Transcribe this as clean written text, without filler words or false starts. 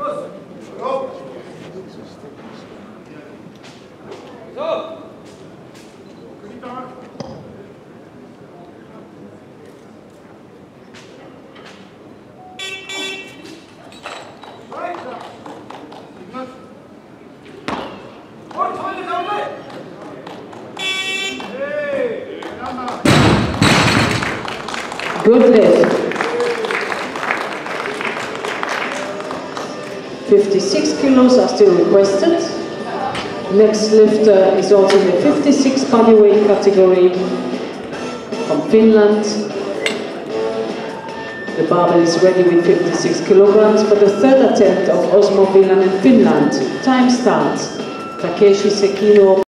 Good lift. 56 kilos are still requested. Next lifter is also in the 56 bodyweight category from Finland. The barbell is ready with 56 kilograms for the third attempt of Osmo Finland in Finland. Time starts. Takeshi Sekino.